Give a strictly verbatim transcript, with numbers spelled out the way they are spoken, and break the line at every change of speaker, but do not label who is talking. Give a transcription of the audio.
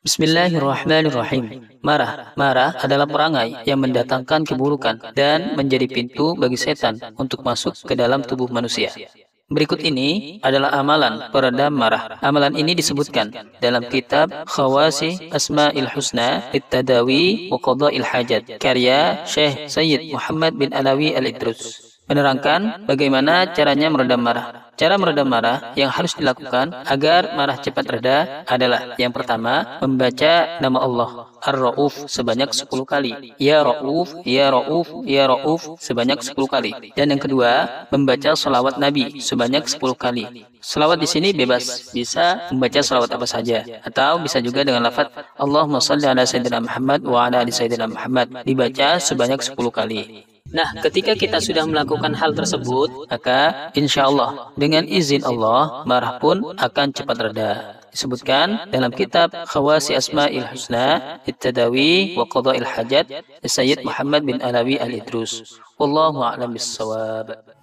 Bismillahirrahmanirrahim. Marah. Marah adalah perangai yang mendatangkan keburukan dan menjadi pintu bagi setan untuk masuk ke dalam tubuh manusia. Berikut ini adalah amalan peredam marah. Amalan ini disebutkan dalam kitab Khawasi Asma'il Husna Littadawi wa Qada'il Hajat karya Syekh Sayyid Muhammad bin Alawi Al-Idrus. Menerangkan bagaimana caranya meredam marah. Cara meredam marah yang harus dilakukan agar marah cepat reda adalah yang pertama, membaca nama Allah Ar-Ra'uf sebanyak sepuluh kali. Ya Ra'uf, Ya Ra'uf, Ya Ra'uf sebanyak sepuluh kali. Dan yang kedua, membaca salawat Nabi sebanyak sepuluh kali. Salawat di sini bebas, bisa membaca salawat apa saja atau bisa juga dengan lafaz Allahumma shalli ala sayyidina Muhammad wa ala ali sayyidina Muhammad dibaca sebanyak sepuluh kali. Nah, ketika kita sudah melakukan hal tersebut, maka insya Allah dengan izin Allah, marah pun akan cepat reda. Disebutkan dalam kitab Khawasi Asma'il Husna Littadawi wa Qada'il Hajat Sayyid Muhammad bin Alawi Al-Idrus. Wallahu a'lam bissawab.